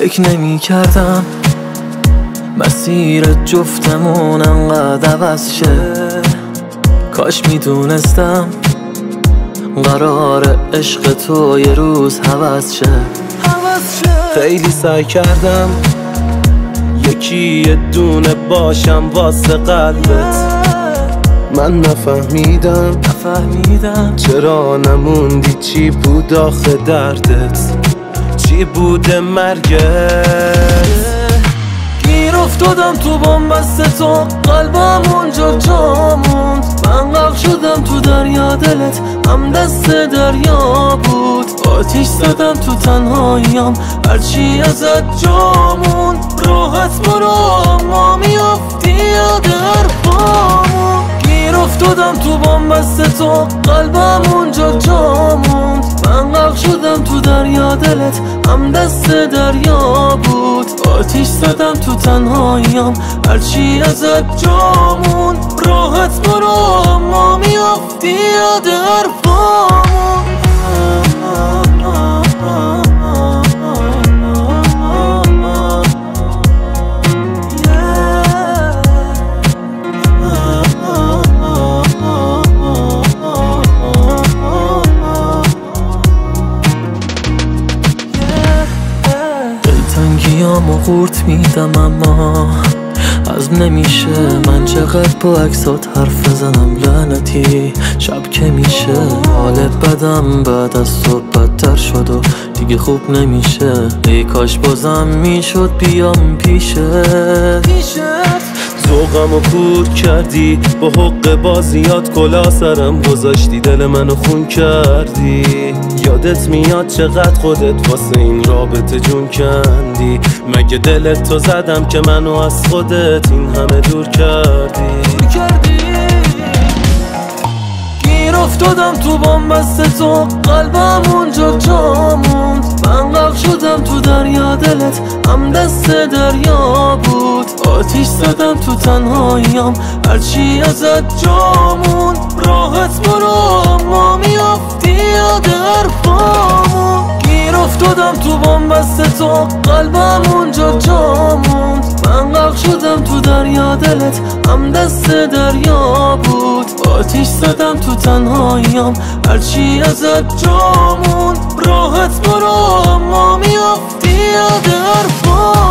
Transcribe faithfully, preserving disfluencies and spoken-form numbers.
فکر نمی کردم مسیر جفتمون انقدر عوض شه. کاش میدونستم قرار عشق تو یه روز حوض شه. خیلی سعی کردم یکی یه دونه باشم واسه قلبت. من نفهمیدم نفهمیدم چرا نموندی، چی بود آخه دردت، چی بوده مرگت. گیر افتادم تو بنبست تو، قلبم اونجا جا موند. من غرق شدم تو دریا، دلت هم دست دریا بود. آتیش زدم تو تنهاییم، هرچی ازت جا موند. راحت برو ما میافتی یاد حرفامون. گیر افتادم تو بنبست تو، قلبم اونجا جا موند. من غرق شدم تو دریا، دلت هم دست دریا بود. آتیش زدم تو تنهاییم، هرچی ازت جا موند. راحت برو ما میافتی یاد حرفامون. دلتنگیامو قورت میدم اما از نمیشه. من چقدر با عکسات حرف بزنم لعنتی، شب که میشه حال بدم بعد از صبح بدتر شد و دیگه خوب نمیشه. ای کاش بازم میشد بیام پیشت. ذوقمو کور کردی با حق بازیات، کلا سرم گذاشتی، دل منو خون کردی. یادت میاد چقدر خودت واسه این رابطه جون کندی؟ مگه دلت تو زدم که منو از خودت این همه دور کردی؟ گیر افتادم تو بنبست تو، قلبم اونجا جا موند. من غرق شدم تو دریا، دلت هم دست دریا بود. آتیش زدم تو تنهاییم، هرچی ازت جا موند. راحت برو ما میافتی یاد حرفامون. گیر افتادم تو بنبست تو، قلبم اونجا جا موند. من غرق شدم تو دریا، دلت هم دست دریا بود. آتیش زدم تو تنهاییم، هرچی ازت جا موند. راحت برو ما میافتی یاد حرفامون.